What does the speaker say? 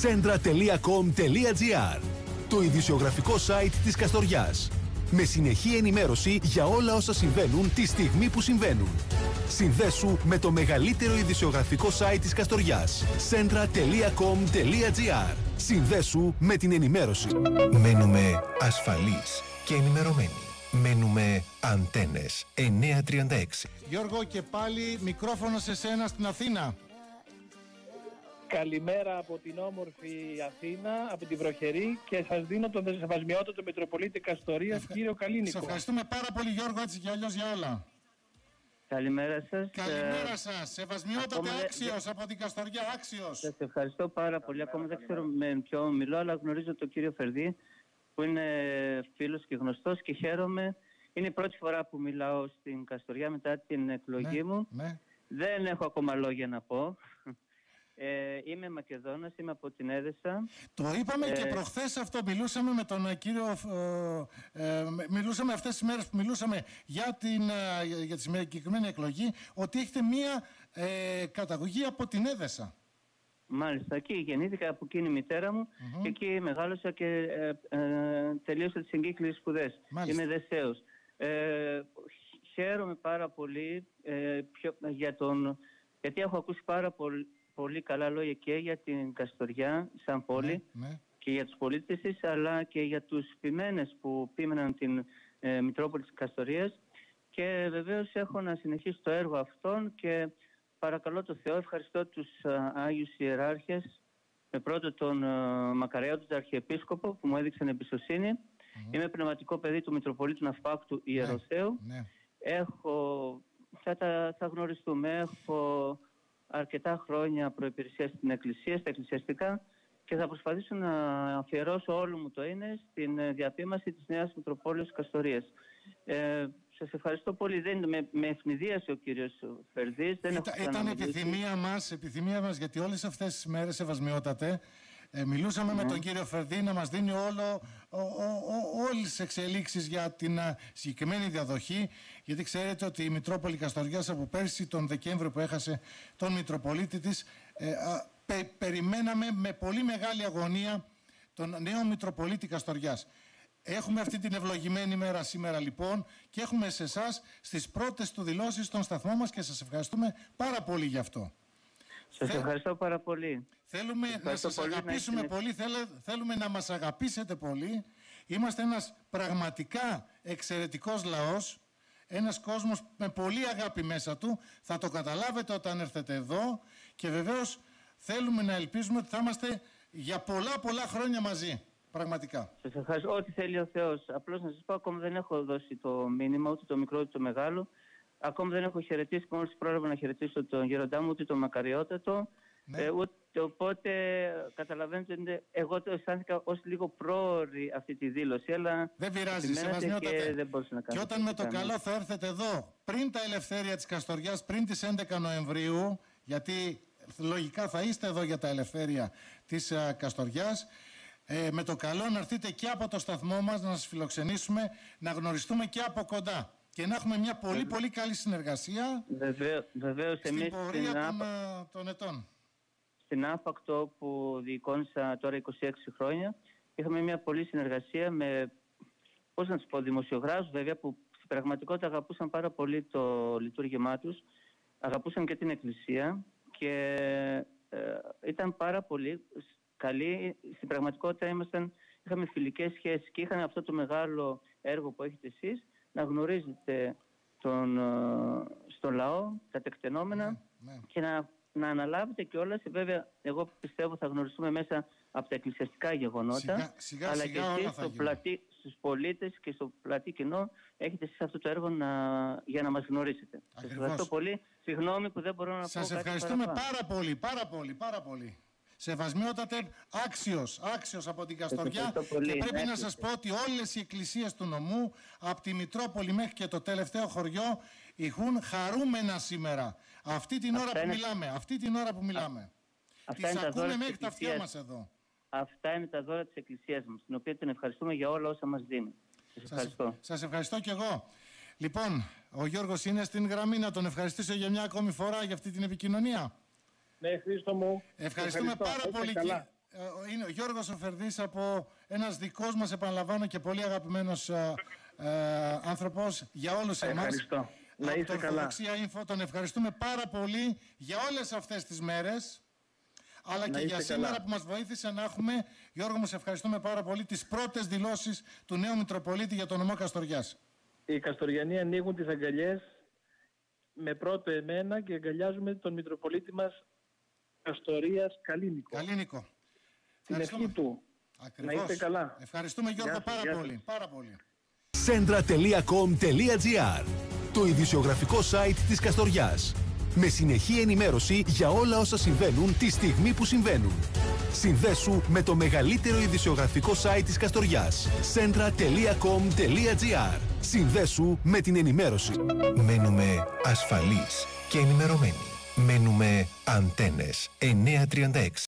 Centra.com.gr, το ειδησιογραφικό site της Καστοριάς. Με συνεχή ενημέρωση για όλα όσα συμβαίνουν τη στιγμή που συμβαίνουν. Συνδέσου με το μεγαλύτερο ειδησιογραφικό site της Καστοριάς. Centra.com.gr. Συνδέσου με την ενημέρωση. Μένουμε ασφαλείς και ενημερωμένοι. Μένουμε Αντένες 936. Γιώργο, και πάλι μικρόφωνο σε σένα στην Αθήνα. Καλημέρα από την όμορφη Αθήνα, από την βροχερή, και σας δίνω τον σεβασμιότατο Μητροπολίτη Καστορίας, κύριο Καλίνικο. Σε ευχαριστούμε πάρα πολύ, Γιώργο, έτσι και αλλιώς για όλα. Καλημέρα σας. Καλημέρα σας. Σεβασμιότατε, άξιος από την Καστοριά, άξιος. Σας ευχαριστώ πάρα πολύ. Ακόμα δεν ξέρω με ποιον μιλώ, αλλά γνωρίζω τον κύριο Φερδί, που είναι φίλος και γνωστός, και χαίρομαι. Είναι η πρώτη φορά που μιλάω στην Καστοριά μετά την εκλογή μου. Ναι. Δεν έχω ακόμα λόγια να πω. Είμαι Μακεδόνας, είμαι από την Έδεσα. Το είπαμε και προχθές αυτό. Μιλούσαμε με τον κύριο. Μιλούσαμε αυτές τις μέρες που μιλούσαμε για τη συγκεκριμένη εκλογή, ότι έχετε μία καταγωγή από την Έδεσα. Μάλιστα, εκεί γεννήθηκα, από εκείνη η μητέρα μου, και εκεί μεγάλωσα και τελείωσα τις εγκύκλιες σπουδές. Είμαι Δεσσέος. Χαίρομαι πάρα πολύ γιατί έχω ακούσει πάρα πολύ καλά λόγια και για την Καστοριά σαν πόλη, και για τους πολίτες της, αλλά και για τους ποιμένες που πίμεναν την Μητρόπολη της Καστορίας, και βεβαίως έχω να συνεχίσω το έργο αυτόν, και παρακαλώ το Θεό, ευχαριστώ τους Άγιους Ιεράρχες, με πρώτο τον Μακαρέο, τον Αρχιεπίσκοπο, που μου έδειξαν εμπιστοσύνη. Είμαι πνευματικό παιδί του Μητροπολίτου Ναυπάκτου Ιεροσέου. Θα γνωριστούμε. Έχω αρκετά χρόνια προϋπηρεσία στην Εκκλησία, στα εκκλησιαστικά, και θα προσπαθήσω να αφιερώσω όλο μου το είναι στην διαπίμαση της Νέας Μητροπόλεως Καστορίας. Σας ευχαριστώ πολύ. Με ευνηδίασε ο κύριος Φερδής. Ήταν επιθυμία μας, γιατί όλες αυτές τις μέρες, σεβασμιότατε, μιλούσαμε με τον κύριο Φερδή να μας δίνει όλες τις εξελίξεις για την συγκεκριμένη διαδοχή, γιατί ξέρετε ότι η Μητρόπολη Καστοριάς από πέρσι τον Δεκέμβριο που έχασε τον Μητροπολίτη της, περιμέναμε με πολύ μεγάλη αγωνία τον νέο Μητροπολίτη Καστοριάς. Έχουμε αυτή την ευλογημένη μέρα σήμερα λοιπόν, και έχουμε σε εσάς στις πρώτες του δηλώσεις στον σταθμό μας, και σας ευχαριστούμε πάρα πολύ γι' αυτό. Σας ευχαριστώ πάρα πολύ. Θέλουμε να σας αγαπήσουμε πολύ, θέλουμε να μας αγαπήσετε πολύ. Είμαστε ένας πραγματικά εξαιρετικός λαός, ένας κόσμος με πολύ αγάπη μέσα του. Θα το καταλάβετε όταν έρθετε εδώ, και βεβαίως θέλουμε να ελπίζουμε ότι θα είμαστε για πολλά χρόνια μαζί. Πραγματικά. Σας ευχαριστώ. Ό,τι θέλει ο Θεός. Απλώς να σας πω, ακόμα δεν έχω δώσει το μήνυμα, ούτε το μικρό ούτε το μεγάλο. Ακόμα δεν έχω χαιρετήσει, μόλις πρόλαβα να χαιρετήσω τον γέροντά μου, ούτε τον Μακαριότατο. Οπότε καταλαβαίνετε, εγώ το αισθάνθηκα ως λίγο πρόωρη αυτή τη δήλωση, αλλά δεν πειράζει, σεβασμιότατε. Και όταν με το καλό θα έρθετε εδώ, πριν τα ελευθέρια της Καστοριάς, πριν τις 11 Νοεμβρίου, γιατί λογικά θα είστε εδώ για τα ελευθέρια της Καστοριάς, με το καλό να έρθετε και από το σταθμό μας, να σας φιλοξενήσουμε, να γνωριστούμε και από κοντά, και να έχουμε μια πολύ καλή συνεργασία στην πορεία των ετών. Στην Άφακτο που διεικόνησα τώρα 26 χρόνια, είχαμε μια πολλή συνεργασία με, πώς να τους πω, δημοσιογράφους βέβαια, που στην πραγματικότητα αγαπούσαν πάρα πολύ το λειτουργήμά τους, αγαπούσαν και την Εκκλησία, και ήταν πάρα πολύ καλοί. Στην πραγματικότητα είχαμε φιλικές σχέσεις, και είχαν αυτό το μεγάλο έργο που έχετε εσείς, να γνωρίζετε στον λαό, τα τεκτενόμενα, και να αναλάβετε κιόλας. Βέβαια, εγώ πιστεύω θα γνωριστούμε μέσα από τα εκκλησιαστικά γεγονότα, αλλά και εσείς στους πολίτες και στο πλατή κοινό έχετε εσείς αυτό το έργο για να μας γνωρίσετε. Σας ευχαριστώ πολύ. Συγγνώμη που δεν μπορώ να πω κάτι. Σας ευχαριστούμε πάρα πολύ. Σεβασμιότατε, άξιος από την Καστοριά, και πρέπει να σας πω ότι όλες οι εκκλησίες του νομού, από τη Μητρόπολη μέχρι και το τελευταίο χωριό, ηχούν χαρούμενα σήμερα. Αυτή την ώρα που μιλάμε. Τις ακούμε μέχρι τα αυτιά μας εδώ. Αυτά είναι τα δώρα της εκκλησίας μας, την οποία την ευχαριστούμε για όλα όσα μας δίνει. Σας ευχαριστώ κι εγώ. Λοιπόν, ο Γιώργος είναι στην γραμμή, να τον ευχαριστήσω για μια ακόμη φορά για αυτή την επικοινωνία. Ναι, Χρήστο μου. Ευχαριστούμε πάρα πολύ. Είναι ο Γιώργος ο Φερδής, από ένας δικός μας, επαναλαμβάνω, και πολύ αγαπημένος άνθρωπος για όλους εμάς. Ευχαριστώ. Να Από είστε το καλά. Ορθοδοξία Info τον ευχαριστούμε πάρα πολύ για όλες αυτές τις μέρες, αλλά και για σήμερα καλά. που μας βοήθησε να έχουμε. Γιώργο μου, σε ευχαριστούμε πάρα πολύ, τις πρώτες δηλώσεις του νέου Μητροπολίτη για το νομό Καστοριάς. Οι Καστοριανοί ανοίγουν τις αγκαλιές με πρώτο εμένα και αγκαλιάζουμε τον Μητροπολίτη μας Καστορίας Καλίνικο. Καλή Την ευχή του. Ακριβώς. Να είστε καλά. Ευχαριστούμε, Γιώργο, Γεια σας, πάρα γεια πολύ. σας. Πάρα πολύ. Centra.com.gr, το ειδησιογραφικό site της Καστοριάς. Με συνεχή ενημέρωση για όλα όσα συμβαίνουν τη στιγμή που συμβαίνουν. Συνδέσου με το μεγαλύτερο ειδησιογραφικό site της Καστοριάς. Centra.com.gr. Συνδέσου με την ενημέρωση. Μένουμε ασφαλείς και ενημερωμένοι. Μένουμε Αντένες 936.